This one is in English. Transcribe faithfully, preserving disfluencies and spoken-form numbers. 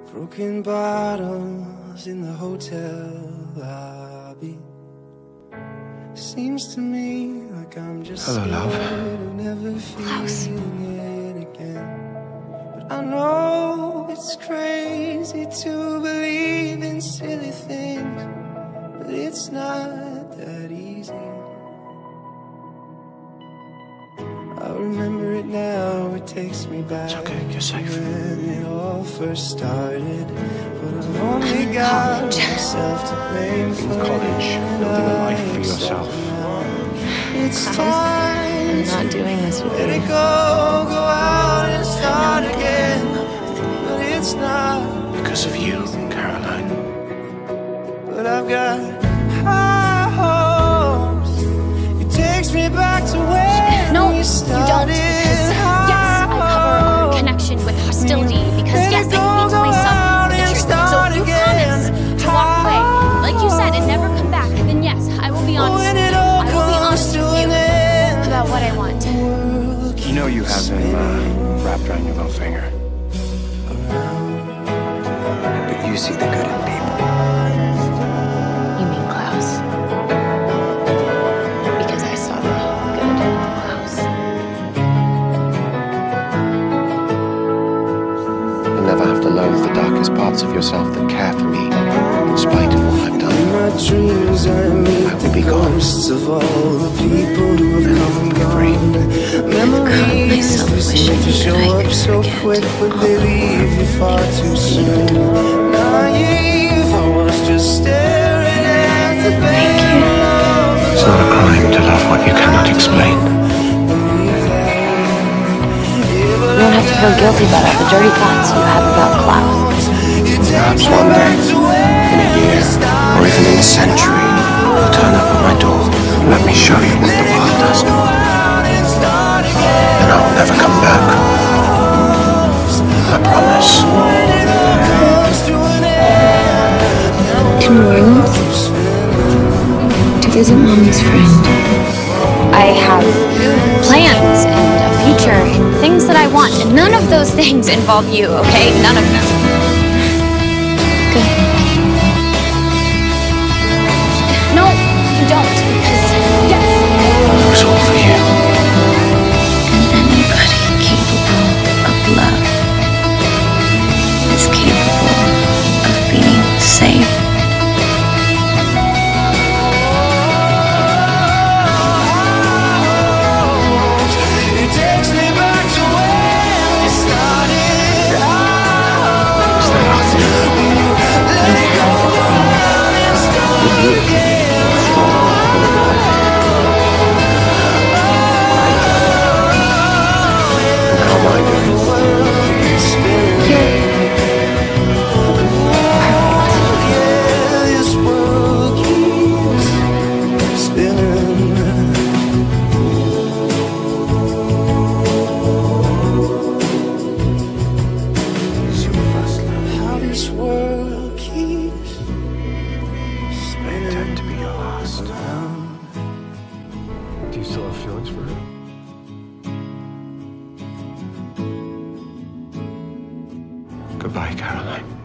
Broken bottles in the hotel lobby. Seems to me like I'm just Hello, love. scared of never Klaus. feeling it again. But I know it's crazy to believe in silly things, but it's not that easy. I remember it now, it takes me back. It's okay, you're safe. When it all first started, but I've only got myself to blame for In college, building a life for yourself. It's Klaus, time I'm not doing this with let you. it go, go out and start again. But it's not Because of you, Caroline. but I've got high hopes. It takes me back to when No, we you started. don't. Because, yes, I cover our connection with hostility. Because, yes, I need to myself with the truth. So if you promise to walk away, like you said, and never come back, then yes, I will be honest with you. I will be honest with you about what I want. You know you have him uh, wrapped around your little finger. But you see the good in people. You mean Klaus? Because I saw the good in Klaus. You'll never have to loathe the darkest parts of yourself that care for me, in spite of what I've done. In my dreams I meet I will the be gone. ghosts of all the people who have come and gone. Memories myself they seem wishing to show that I up could so forget quick, but all they the leave you far things too that soon. Naive, I was just staring at the barrel of a It's not a crime to love what you cannot explain. You don't have to feel guilty about all the dirty thoughts you have about Klaus. Perhaps one day, in a year, or even in a century, you'll turn up at my door and let me show you what the world doesn't know. And I will never come back. I promise. In New Orleans, to visit Mommy's friend. I have plans and a future and things that I want, and none of those things involve you, okay? None of them. Good. No, you don't, because, yes. It was all for you. And anybody capable of love is capable of being safe. It takes me back to when we started. Is there nothing? Let it go out and start again. How am I doing? Yeah, this world keeps spinning. It's your first love. How this world keeps I spinning. intend to be your last. Do you still have feelings for her? Goodbye, Caroline.